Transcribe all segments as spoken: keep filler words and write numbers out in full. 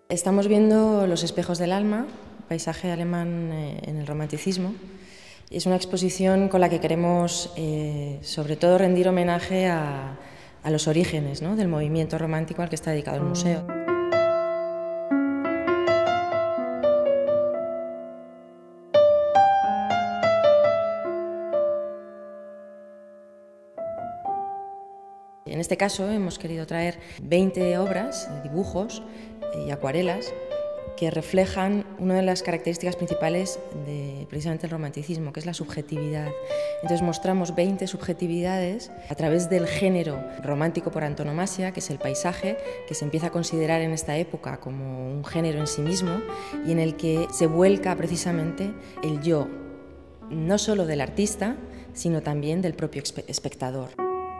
Estamos viendo Los espejos del alma, paisaje alemán en el romanticismo. Es una exposición con la que queremos, eh, sobre todo, rendir homenaje a, a los orígenes, ¿no?, del movimiento romántico al que está dedicado el museo. En este caso hemos querido traer veinte obras, dibujos y acuarelas que reflejan una de las características principales de precisamente el romanticismo, que es la subjetividad. Entonces mostramos veinte subjetividades a través del género romántico por antonomasia, que es el paisaje, que se empieza a considerar en esta época como un género en sí mismo y en el que se vuelca precisamente el yo, no solo del artista, sino también del propio espectador.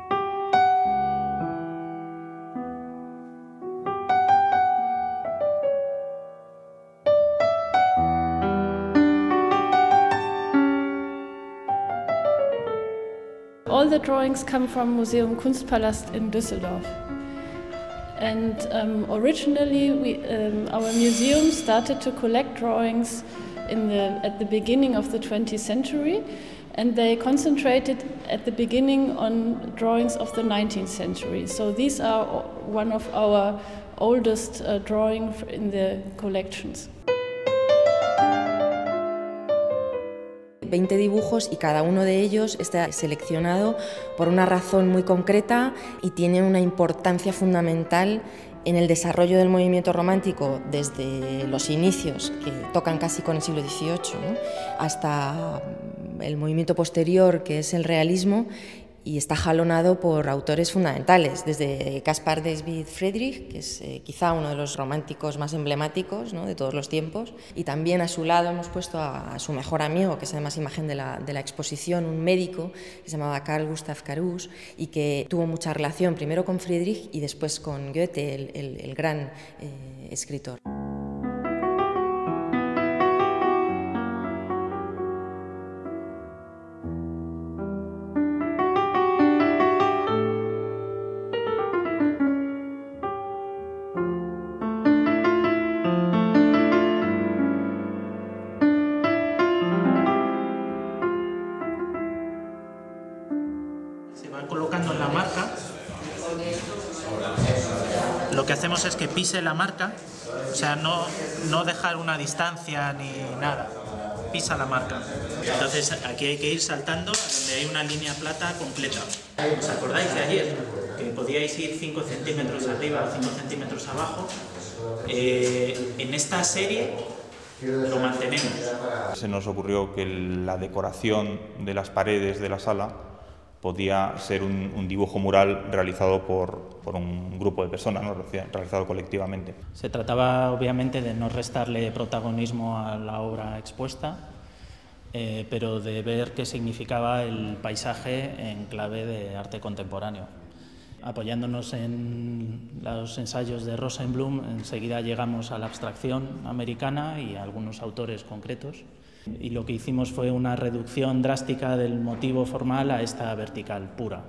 All the drawings come from Museum Kunstpalast in Düsseldorf. And um, originally we, um, our museum started to collect drawings in the, at the beginning of the twentieth century, and they concentrated at the beginning on drawings of the nineteenth century. So these are one of our oldest uh, drawings in the collections. veinte dibujos y cada uno de ellos está seleccionado por una razón muy concreta y tiene una importancia fundamental en el desarrollo del movimiento romántico desde los inicios, que tocan casi con el siglo dieciocho, ¿no?, hasta el movimiento posterior, que es el realismo, y está jalonado por autores fundamentales, desde Caspar David Friedrich, que es eh, quizá uno de los románticos más emblemáticos, ¿no?, de todos los tiempos, y también a su lado hemos puesto a, a su mejor amigo, que es además imagen de la, de la exposición, un médico que se llamaba Carl Gustav Carus y que tuvo mucha relación primero con Friedrich y después con Goethe, el, el, el gran eh, escritor. Se va colocando en la marca. Lo que hacemos es que pise la marca, o sea, no, no dejar una distancia ni nada, pisa la marca. Entonces aquí hay que ir saltando donde hay una línea plata completa. ¿Os acordáis de ayer? Que podíais ir cinco centímetros arriba o cinco centímetros abajo. Eh, en esta serie lo mantenemos. Se nos ocurrió que la decoración de las paredes de la sala podía ser un, un dibujo mural realizado por, por un grupo de personas, ¿no?, realizado colectivamente. Se trataba obviamente de no restarle protagonismo a la obra expuesta, eh, pero de ver qué significaba el paisaje en clave de arte contemporáneo. Apoyándonos en los ensayos de Rosenblum, enseguida llegamos a la abstracción americana y a algunos autores concretos. Y lo que hicimos fue una reducción drástica del motivo formal a esta vertical pura.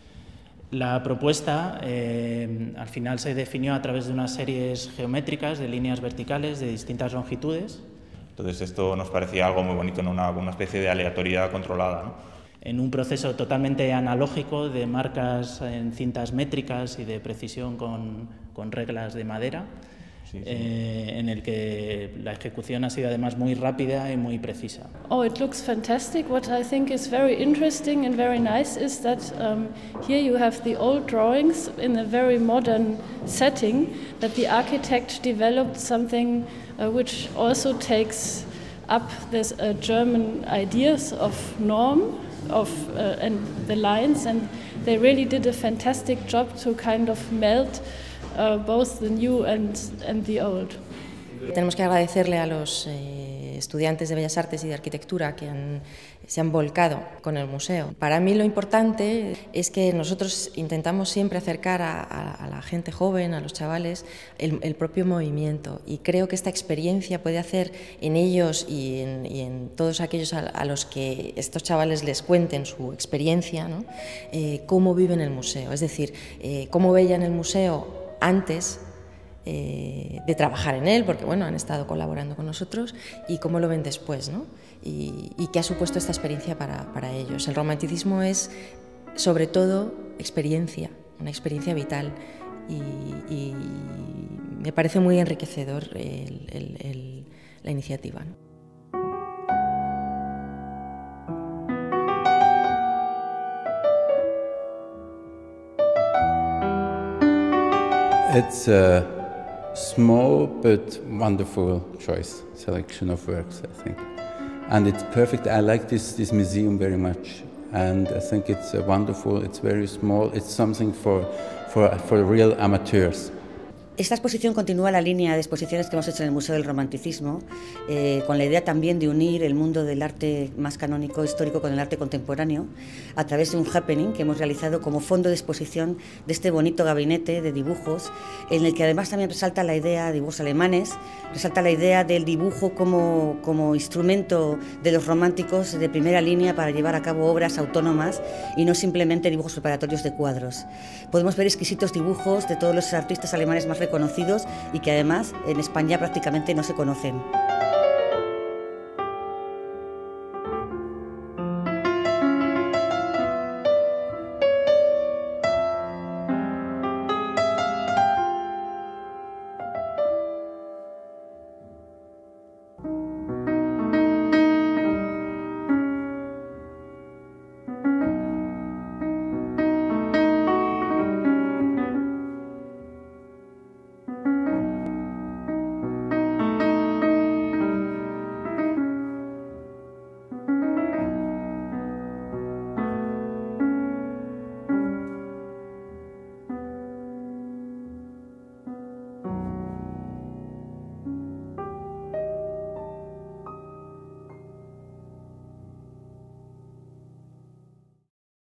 La propuesta eh, al final se definió a través de unas series geométricas de líneas verticales de distintas longitudes. Entonces esto nos parecía algo muy bonito, ¿no?, una, una especie de aleatoriedad controlada, ¿no?, en un proceso totalmente analógico de marcas en cintas métricas y de precisión con, con reglas de madera. Sí, sí. Eh, en el que la ejecución ha sido además muy rápida y muy precisa. Oh, it looks fantastic. What I think is very interesting and very nice is that um, here you have the old drawings in a very modern setting, that the architect developed something uh, which also takes up this uh, German ideas of norm of uh, and the lines, and they really did a fantastic job to kind of melt Uh, both the new and, and the old. Tenemos que agradecerle a los eh, estudiantes de Bellas Artes y de Arquitectura que han, se han volcado con el museo. Para mí lo importante es que nosotros intentamos siempre acercar a, a, a la gente joven, a los chavales, el, el propio movimiento, y creo que esta experiencia puede hacer en ellos y en, y en todos aquellos a, a los que estos chavales les cuenten su experiencia, ¿no?, eh, cómo viven el museo, es decir, eh, cómo veían el museo antes eh, de trabajar en él, porque bueno, han estado colaborando con nosotros, y cómo lo ven después, ¿no? Y, y qué ha supuesto esta experiencia para, para ellos. El romanticismo es, sobre todo, experiencia, una experiencia vital, y, y me parece muy enriquecedor el, el, el, la iniciativa, ¿no? It's a small but wonderful choice, selection of works, I think. And it's perfect. I like this, this museum very much. And I think it's uh, wonderful, it's very small, it's something for, for, for real amateurs. Esta exposición continúa la línea de exposiciones que hemos hecho en el Museo del Romanticismo, eh, con la idea también de unir el mundo del arte más canónico, histórico, con el arte contemporáneo, a través de un happening que hemos realizado como fondo de exposición de este bonito gabinete de dibujos, en el que además también resalta la idea, dibujos alemanes, resalta la idea del dibujo como, como instrumento de los románticos de primera línea para llevar a cabo obras autónomas y no simplemente dibujos preparatorios de cuadros. Podemos ver exquisitos dibujos de todos los artistas alemanes más reconocidos y que además en España prácticamente no se conocen.